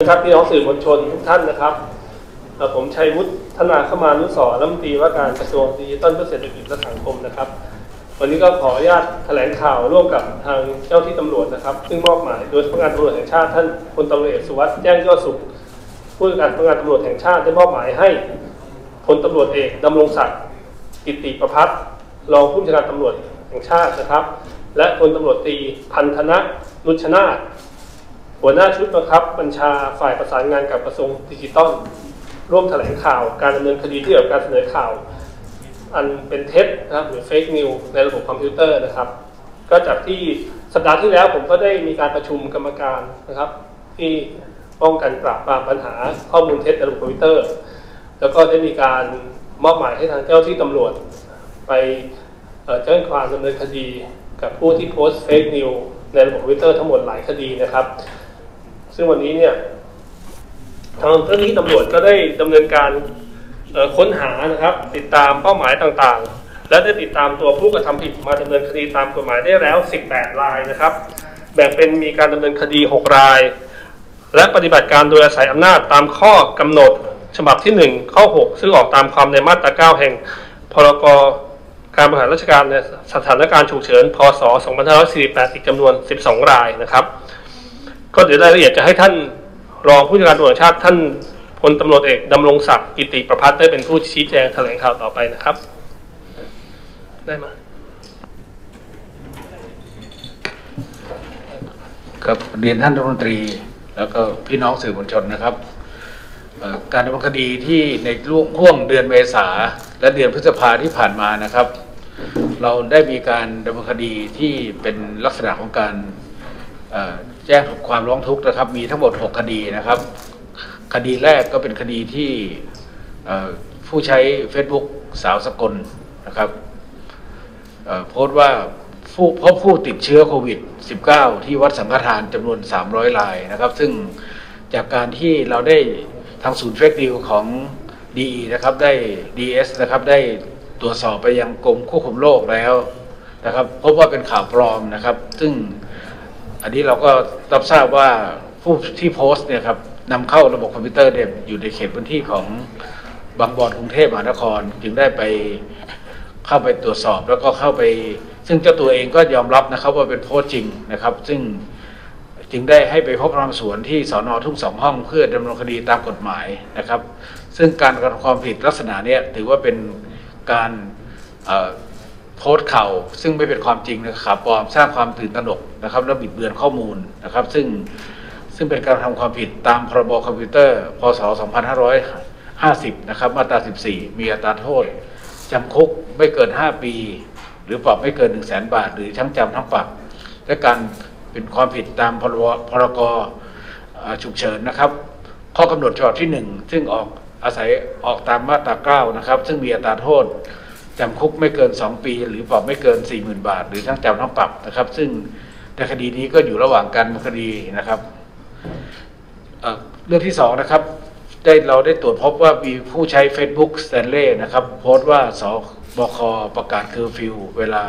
ครับพี่น้องสื่อมวลชนทุกท่านนะครับผมชัยวุฒิธนาคมานุสรณ์รัฐมนตรีว่าการกระทรวงดิจิทัลเพื่อเศรษฐกิจและสังคมนะครับวันนี้ก็ขออนุญาตแถลงข่าวร่วมกับทางเจ้าที่ตำรวจนะครับซึ่งมอบหมายโดยสำนักงานตำรวจแห่งชาติท่านพลตำรวจเอกสุวัสดิ์แจ้งยอดสุขผู้ว่าการสำนักงานตำรวจแห่งชาติได้มอบหมายให้พลตำรวจเอกดำรงศักดิ์กิติประภัสรองผู้บัญชาการตำรวจแห่งชาตินะครับและพลตำรวจตรีพันธนะนุชนาถหัวหน้าชุดบังคับบัญชาฝ่ายประสานงานกับกระทรวงดิจิทัลร่วมแถลงข่าวการดำเนินคดีที่เกี่ยวกับการเสนอข่าวอันเป็นเท็จนะครับหรือเฟกนิวในระบบคอมพิวเตอร์นะครับก็จากที่สัปดาห์ที่แล้วผมก็ได้มีการประชุมกรรมการนะครับที่ป้องกันปราบปรามปัญหาข้อมูลเท็จในระบบคอมพิวเตอร์แล้วก็ได้มีการมอบหมายให้ทางเจ้าที่ตำรวจไปแจ้งความดำเนินคดีกับผู้ที่โพสต์เฟกนิวในระบบคอมพิวเตอร์ทั้งหมดหลายคดีนะครับซึ่งวันนี้เนี่ยทางเจ้าหน้าที่ตำรวจก็ได้ดำเนินการค้นหานะครับติดตามเป้าหมายต่างๆและได้ติดตามตัวผู้กระทำผิดมาดำเนินคดีตามกฎหมายได้แล้ว18รายนะครับแบ่งเป็นมีการดำเนินคดี6รายและปฏิบัติการโดยอาศัยอำนาจตามข้อกำหนดฉบับที่1ข้อ6ซึ่งออกตามความในมาตรา9แห่งพรกการบริหารราชการในสถานการณ์ฉุกเฉินพ.ศ. 2548อีกจำนวน12รายนะครับก็เดี๋ยวรายละเอียดจะให้ท่านรองผู้บัญชาการตำรวจแห่งชาติท่านพลตำรวจเอกดำรงศักดิ์กิติประภัสได้เป็นผู้ชี้แจงแถลงข่าวต่อไปนะครับได้มาครับเรียนท่านรัฐมนตรีแล้วก็พี่น้องสื่อมวลชนนะครับการดำเนินคดีที่ในช่วงเดือนเมษาและเดือนพฤษภาที่ผ่านมานะครับเราได้มีการดำเนินคดีที่เป็นลักษณะของการแจ้งความร้องทุกข์นะครับมีทั้งหมด6คดีนะครับคดีแรกก็เป็นคดีที่ผู้ใช้ Facebook สาวสกลนะครับโพสต์ว่าพบผู้ติดเชื้อโควิด -19 ที่วัดสังฆทานจำนวน300รายนะครับซึ่งจากการที่เราได้ทางศูนย์เฟกนิวของ DE นะครับได้ DS นะครับได้ตรวจสอบไปยังกรมควบคุมโรคแล้วนะครับพบว่าเป็นข่าวปลอมนะครับซึ่งอันนี้เราก็รับทราบว่าผู้ที่โพสต์เนี่ยครับนำเข้าระบบคอมพิวเตอร์เนี่ยอยู่ในเขตพื้นที่ของบางบอนกรุงเทพมหานครจึงได้ไปเข้าไปตรวจสอบแล้วก็เข้าไปซึ่งเจ้าตัวเองก็ยอมรับนะครับว่าเป็นโพสต์จริงนะครับซึ่งจึงได้ให้ไปพบพนักงานสวนที่สน.ทุ่ง2ห้องเพื่อดำเนินคดีตามกฎหมายนะครับซึ่งการกระทำความผิดลักษณะนี้ถือว่าเป็นการโพสต์ข่าวซึ่งไม่เป็นความจริงนะครับปลอมสร้างความตื่นตระหนกนะครับและบิดเบือนข้อมูลนะครับซึ่งเป็นการทำความผิดตามพรบคอมพิวเตอร์พ.ศ. 2550นะครับมาตรา14มีอัตราโทษจำคุกไม่เกิน5ปีหรือปรับไม่เกิน 100,000 บาทหรือทั้งจำทั้งปรับและการเป็นความผิดตามพรกฉุกเฉินนะครับข้อกำหนดฉบับที่1ซึ่งอาศัยออกตามมาตรา9นะครับซึ่งมีอัตราโทษจำคุกไม่เกิน2ปีหรือปรับไม่เกิน 40,000 บาทหรือทั้งจำทั้งปรับนะครับซึ่งในคดีนี้ก็อยู่ระหว่างการดำเนินคดีนะครับเรื่องที่2นะครับเราได้ตรวจพบว่ามีผู้ใช้ Facebook สแตนเล่นะครับโพสต์ว่าสบคประกาศเคอร์ฟิวเวลา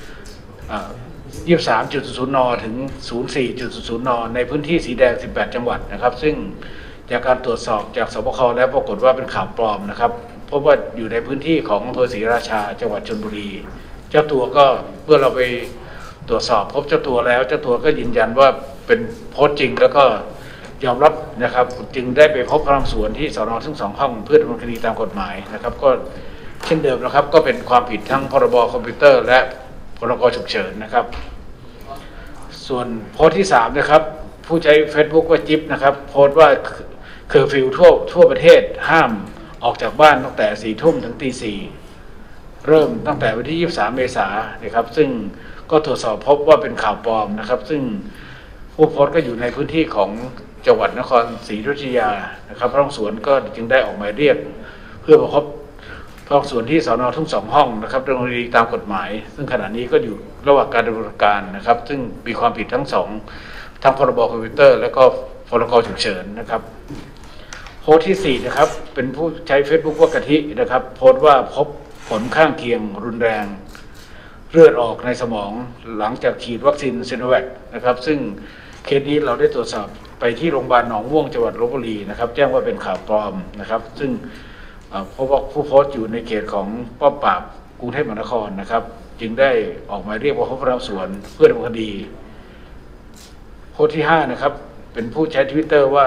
23.00 นถึง 04.00 นในพื้นที่สีแดง18จังหวัดนะครับซึ่งจากการตรวจสอบจากสบคแล้วปรากฏว่าเป็นข่าวปลอมนะครับพบว่าอยู่ในพื้นที่ของอำเภอศรีราชาจังหวัดชลบุรีเจ้าตัวก็เมื่อเราไปตรวจสอบพบเจ้าตัวแล้วเจ้าตัวก็ยืนยันว่าเป็นโพสต์จริงแล้วก็ยอมรับนะครับจึงได้ไปพบพนักงานสวนที่สน.ทั้ง2ห้องเพื่อดำเนินคดีตามกฎหมายนะครับก็เช่นเดิมนะครับก็เป็นความผิดทั้งพรบคอมพิวเตอร์และพรกฉุกเฉินนะครับส่วนโพสต์ที่3นะครับผู้ใช้ Facebook ว่าจิ๊บนะครับโพสต์ว่าเคอร์ฟิวทั่วประเทศห้ามออกจากบ้านตั้งแต่4 ทุ่มถึงตี 4เริ่มตั้งแต่วันที่23เมษายนนะครับซึ่งก็ตรวจสอบพบว่าเป็นข่าวปลอมนะครับซึ่งผู้โพสต์ก็อยู่ในพื้นที่ของจังหวัดนครศรีอยุธยานะครับพนักงานสวนก็จึงได้ออกหมายเรียกเพื่อมาพบพนักงานสวนที่สน.ทุ่ง2ห้องนะครับดำเนินคดีตามกฎหมายซึ่งขณะนี้ก็อยู่ระหว่างการดำเนินการนะครับซึ่งมีความผิดทั้งทั้งพรบคอมพิวเตอร์และก็พรกฉุกเฉินนะครับโพสต์ที่4นะครับเป็นผู้ใช้ Facebook ว่ากะทินะครับโพสต์ว่าพบผลข้างเคียงรุนแรงเลือดออกในสมองหลังจากฉีดวัคซีนซิโนแวคนะครับซึ่งเคสนี้เราได้ตรวจสอบไปที่โรงพยาบาลหนองม่วงจังหวัดลพบุรีนะครับแจ้งว่าเป็นข่าวปลอมนะครับซึ่งพบว่าผู้โพสต์อยู่ในเขตของป้อมปราบกรุงเทพมหานครนะครับจึงได้ออกหมายเรียกว่าพบพนักงานสวนเพื่อดำเนินคดีโพสต์ที่5นะครับเป็นผู้ใช้ Twitter ว่า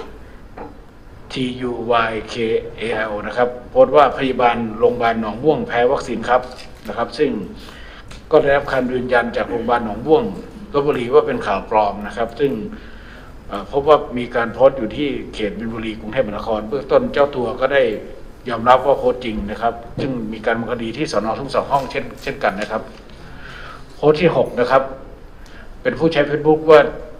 TUYKAL นะครับโพสต์ว่าพยาบาลโรงพยาบาลหนองม่วงแพ้วัคซีนครับนะครับซึ่งก็ได้รับการยืนยันจากโรงพยาบาลหนองม่วงลพบุรีว่าเป็นข่าวปลอมนะครับซึ่งพบว่ามีการโพสต์อยู่ที่เขตบินบุรีกรุงเทพมหานครเบื้องต้นเจ้าตัวก็ได้ยอมรับว่าโพสต์จริงนะครับซึ่งมีการดำเนินคดีที่สน.ทุ่งสองห้องเช่นกันนะครับโพสต์ที่6นะครับเป็นผู้ใช้ Facebook ว่า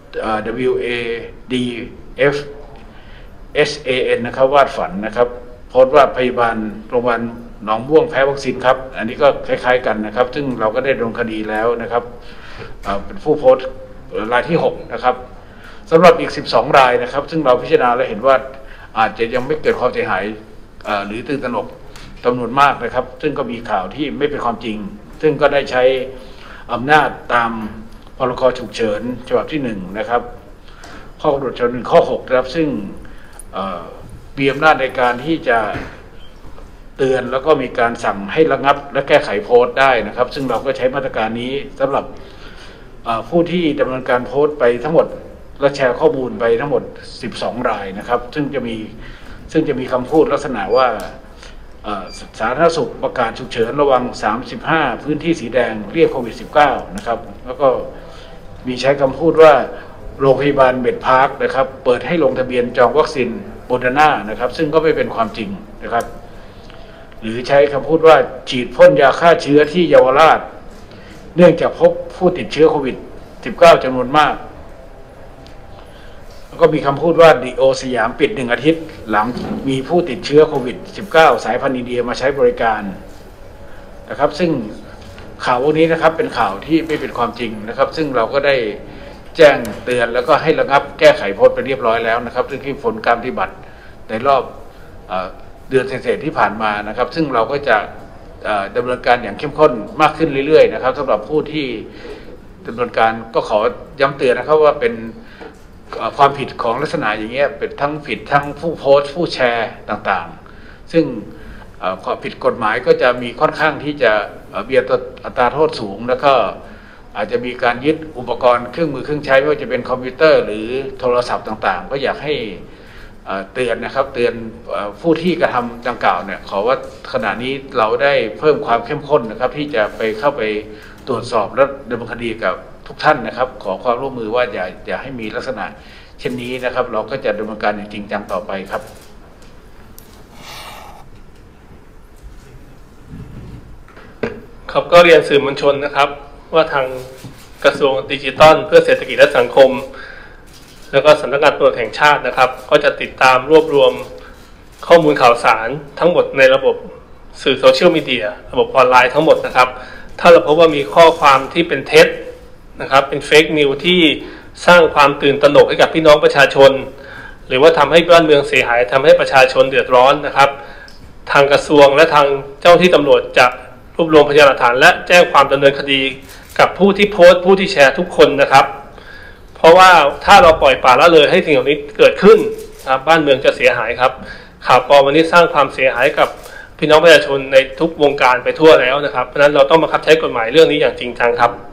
WADFSAN นะครับวาดฝันนะครับโพสต์ว่าพยาบาลโรงพยาบาลหนองม่วงแพ้วัคซีนครับอันนี้ก็คล้ายๆกันนะครับซึ่งเราก็ได้ดำเนินคดีแล้วนะครับเป็นผู้โพสต์รายที่6นะครับสำหรับอีก12รายนะครับซึ่งเราพิจารณาและเห็นว่าอาจจะยังไม่เกิดความเสียหายหรือตื่นตระหนกจำนวนมากนะครับซึ่งก็มีข่าวที่ไม่เป็นความจริงซึ่งก็ได้ใช้อำนาจตามพรก.ฉุกเฉินฉบับที่1นะครับข้อกำหนดฉบับ1ข้อ6นะครับซึ่งมีอำนาจในการที่จะเตือนแล้วก็มีการสั่งให้ระงับและแก้ไขโพสต์ได้นะครับซึ่งเราก็ใช้มาตรการนี้สำหรับผู้ที่ดำเนินการโพสต์ไปทั้งหมดและแชร์ข้อมูลไปทั้งหมด12รายนะครับซึ่งจะมีคำพูดลักษณะว่าสาธารณสุขประกาศฉุกเฉินระวัง35พื้นที่สีแดงเรียกโควิด -19 นะครับแล้วก็มีใช้คำพูดว่าโรงพยาบาลเมดพาร์คนะครับเปิดให้ลงทะเบียนจองวัคซีนโมเดอร์นานะครับซึ่งก็ไม่เป็นความจริงนะครับหรือใช้คำพูดว่าฉีดพ่นยาฆ่าเชื้อที่เยาวราชเนื่องจากพบผู้ติดเชื้อโควิด -19 จำนวนมากแล้วก็มีคำพูดว่าดีโอสยามปิด1 อาทิตย์หลังมีผู้ติดเชื้อโควิด -19 สายพันธุ์อินเดียมาใช้บริการนะครับซึ่งข่าวพวกนี้นะครับเป็นข่าวที่ไม่เป็นความจริงนะครับซึ่งเราก็ได้แจ้งเตือนแล้วก็ให้ระงับแก้ไขโพสต์ไปเรียบร้อยแล้วนะครับซึ่งที่ผลการปฏิบัติในรอบเดือนเศษที่ผ่านมานะครับซึ่งเราก็จะดำเนินการอย่างเข้มข้นมากขึ้นเรื่อยๆนะครับสำหรับผู้ที่ดำเนินการก็ขอย้ำเตือนนะครับว่าเป็นความผิดของลักษณะอย่างเงี้ยเป็นทั้งผิดทั้งผู้โพสต์ผู้แชร์ต่างๆซึ่งความผิดกฎหมายก็จะมีค่อนข้างที่จะมีอัตราโทษสูงแล้วก็อาจจะมีการยึดอุปกรณ์เครื่องมือเครื่องใช้ไม่ว่าจะเป็นคอมพิวเตอร์หรือโทรศัพท์ต่างๆก็อยากให้เตือนนะครับเตือนผู้ที่กระทำดังกล่าวเนี่ยขอว่าขณะนี้เราได้เพิ่มความเข้มข้นนะครับที่จะเข้าไปตรวจสอบและดำเนินคดีกับทุกท่านนะครับขอความร่วมมือว่าอย่าให้มีลักษณะเช่นนี้นะครับเราก็จะดำเนินการอย่างจริงจังต่อไปครับครับก็เรียนสื่อมวลชนนะครับว่าทางกระทรวงดิจิทัลเพื่อเศรษฐกิจและสังคมแล้วก็สำนักงานตำรวจแห่งชาตินะครับก็จะติดตามรวบรวมข้อมูลข่าวสารทั้งหมดในระบบสื่อโซเชียลมีเดียระบบออนไลน์ทั้งหมดนะครับถ้าเราพบว่ามีข้อความที่เป็นเท็จนะครับเป็นเฟกนิวที่สร้างความตื่นตระหนกให้กับพี่น้องประชาชนหรือว่าทำให้บ้านเมืองเสียหายทำให้ประชาชนเดือดร้อนนะครับทางกระทรวงและทางเจ้าที่ตำรวจจะรวบรวมพยานหลักฐานและแจ้งความดำเนินคดีกับผู้ที่โพสต์ผู้ที่แชร์ทุกคนนะครับเพราะว่าถ้าเราปล่อยปละละเลยให้สิ่งเหล่านี้เกิดขึ้นนะครับบ้านเมืองจะเสียหายครับข่าวปลอมวันนี้สร้างความเสียหายกับพี่น้องประชาชนในทุกวงการไปทั่วแล้วนะครับเพราะฉะนั้นเราต้องบังคับใช้กฎหมายเรื่องนี้อย่างจริงจังครับ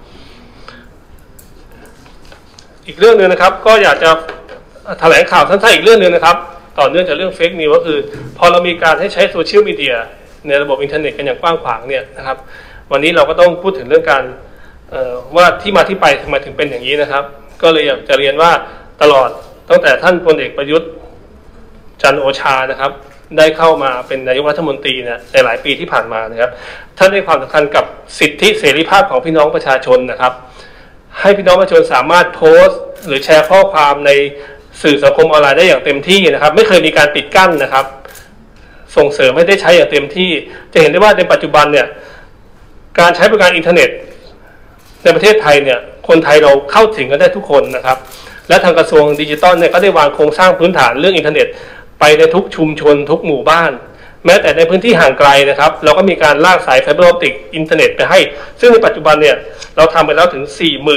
อีกเรื่องนึงนะครับก็อยากจะแถลงข่าวสั้นๆอีกเรื่องนึงนะครับต่อเนื่องจากเรื่องเฟกนิวก็คือพอเรามีการให้ใช้โซเชียลมีเดียในระบบอินเทอร์เน็ตกันอย่างกว้างขวางเนี่ยนะครับวันนี้เราก็ต้องพูดถึงเรื่องการว่าที่มาที่ไปทำไมถึงเป็นอย่างนี้นะครับก็เลยอยากจะเรียนว่าตลอดตั้งแต่ท่านพลเอกประยุทธ์จันทร์โอชานะครับได้เข้ามาเป็นนายกรัฐมนตรีเนี่ยในหลายปีที่ผ่านมานะครับท่านให้ความสำคัญกับสิทธิเสรีภาพของพี่น้องประชาชนนะครับให้พี่น้องประชาชนสามารถโพสต์หรือแชร์ข้อความในสื่อสังคมออนไลน์ได้อย่างเต็มที่นะครับไม่เคยมีการปิดกั้นนะครับส่งเสริมให้ได้ใช้อย่างเต็มที่จะเห็นได้ว่าในปัจจุบันเนี่ยการใช้บริการอินเทอร์เน็ตในประเทศไทยเนี่ยคนไทยเราเข้าถึงกันได้ทุกคนนะครับและทางกระทรวงดิจิทัลเนี่ยก็ได้วางโครงสร้างพื้นฐานเรื่องอินเทอร์เน็ตไปในทุกชุมชนทุกหมู่บ้านแม้แต่ในพื้นที่ห่างไกลนะครับเราก็มีการลากสายไฟเบอร์ออปติกอินเทอร์เน็ตไปให้ซึ่งในปัจจุบันเนี่ยเราทำไปแล้วถึง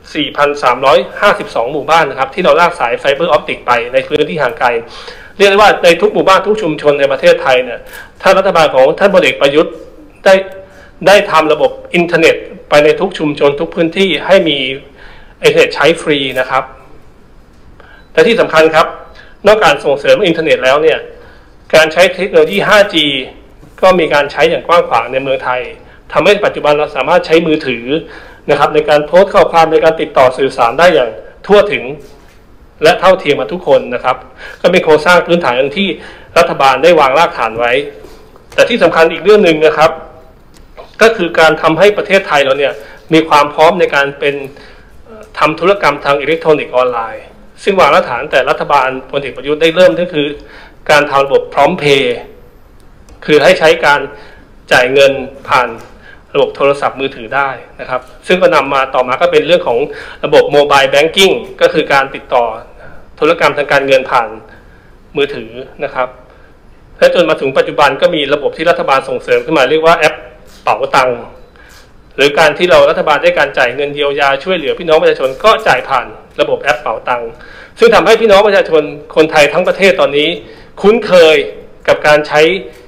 4,352 หมู่บ้านนะครับที่เราลากสายไฟเบอร์ออปติกไปในพื้นที่ห่างไกลเรียกได้ว่าในทุกหมู่บ้านทุกชุมชนในประเทศไทยเนี่ยถ้ารัฐบาลของท่านพลเอกประยุทธ์ได้ทำระบบอินเทอร์เน็ตไปในทุกชุมชนทุกพื้นที่ให้มีอินเทอร์เน็ตใช้ฟรีนะครับแต่ที่สำคัญครับนอกจากส่งเสริมอินเทอร์เน็ตแล้วเนี่ยการใช้เทคโนโลยี 5G ก็มีการใช้อย่างกว้างขวางในเมืองไทยทำให้ปัจจุบันเราสามารถใช้มือถือนะครับในการโพสต์ข้อความในการติดต่อสื่อสารได้อย่างทั่วถึงและเท่าเทียมกับทุกคนนะครับก็เป็นโครงสร้างพื้นฐานที่รัฐบาลได้วางรากฐานไว้แต่ที่สำคัญอีกเรื่องหนึ่งนะครับก็คือการทำให้ประเทศไทยเราเนี่ยมีความพร้อมในการเป็นทำธุรกรรมทางอิเล็กทรอนิกส์ออนไลน์ซึ่งวางรากฐานแต่รัฐบาลพลเอกประยุทธ์ได้เริ่มก็คือการทำระบบพร้อมเพย์คือให้ใช้การจ่ายเงินผ่านระบบโทรศัพท์มือถือได้นะครับซึ่งก็นำมาต่อมาก็เป็นเรื่องของระบบโมบายแบงกิ้งก็คือการติดต่อธุรกรรมทางการเงินผ่านมือถือนะครับและจนมาถึงปัจจุบันก็มีระบบที่รัฐบาลส่งเสริมขึ้นมาเรียกว่าแอปเป๋าตังค์หรือการที่รัฐบาลได้การจ่ายเงินเยียวยาช่วยเหลือพี่น้องประชาชนก็จ่ายผ่านระบบแอปเป๋าตังค์ซึ่งทำให้พี่น้องประชาชนคนไทยทั้งประเทศตอนนี้คุ้นเคยกับการใช้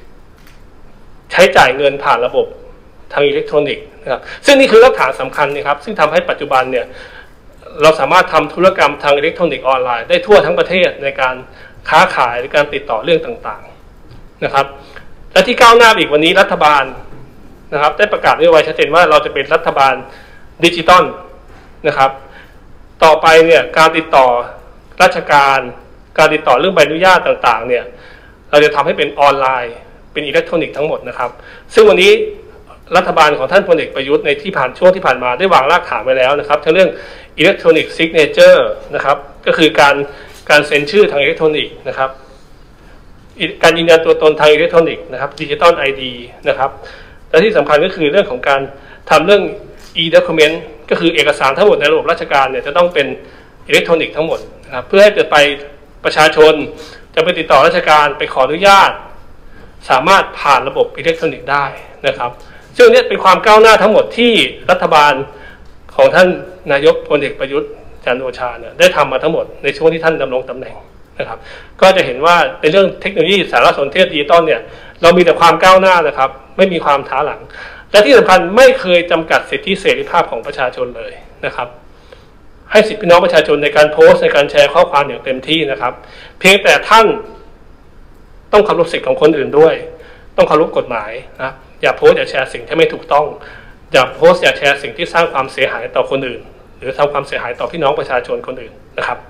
จ่ายเงินผ่านระบบทางอิเล็กทรอนิกส์นะครับซึ่งนี่คือรากฐานสำคัญนะครับซึ่งทำให้ปัจจุบันเนี่ยเราสามารถทำธุรกรรมทางอิเล็กทรอนิกส์ออนไลน์ได้ทั่วทั้งประเทศในการค้าขายในการติดต่อเรื่องต่างๆนะครับและที่ก้าวหน้าอีกวันนี้รัฐบาลนะครับได้ประกาศไว้ชัดเจนว่าเราจะเป็นรัฐบาลดิจิตอลนะครับต่อไปเนี่ยการติดต่อราชการการติดต่อเรื่องใบอนุญาตต่างๆเนี่ยเราจะทำให้เป็นออนไลน์เป็นอิเล็กทรอนิกส์ทั้งหมดนะครับซึ่งวันนี้รัฐบาลของท่านพลเอกประยุทธ์ในช่วงที่ผ่านมาได้วางรากฐานไว้แล้วนะครับทั้งเรื่องอิเล็กทรอนิกส์ซิกเนเจอร์นะครับก็คือการเซ็นชื่อทางอิเล็กทรอนิกส์นะครับการยืนยันตัวตนทางอิเล็กทรอนิกส์นะครับดิจิตอล ID นะครับและที่สำคัญก็คือเรื่องของการทำเรื่อง e-document ก็คือเอกสารทั้งหมดในระบบราชการเนี่ยจะต้องเป็นอิเล็กทรอนิกส์ทั้งหมดนะครับเพื่อให้เกิดไปประชาชนจะไปติดต่อราชการไปขออนุญาตสามารถผ่านระบบอิเล็กทรอนิกส์ได้นะครับซึ่งนี่เป็นความก้าวหน้าทั้งหมดที่รัฐบาลของท่านนายกพลเอกประยุทธ์จันทร์โอชาเนี่ยได้ทำมาทั้งหมดในช่วงที่ท่านดำรงตำแหน่งนะครับก็จะเห็นว่าในเรื่องเทคโนโลยีสารสนเทศดิจิตอลเนี่ยเรามีแต่ความก้าวหน้านะครับไม่มีความท้าหลังและที่สำคัญไม่เคยจำกัดสิทธิเสรีภาพของประชาชนเลยนะครับให้สิทธิพี่น้องประชาชนในการโพสต์ในการแชร์ข้อความอย่างเต็มที่นะครับเพียงแต่ท่านต้องเคารพสิทธิของคนอื่นด้วยต้องเคารพกฎหมายนะอย่าโพสต์อย่าแชร์สิ่งที่ไม่ถูกต้องอย่าโพสต์อย่าแชร์สิ่งที่สร้างความเสียหายต่อคนอื่นหรือทำความเสียหายต่อพี่น้องประชาชนคนอื่นนะครับ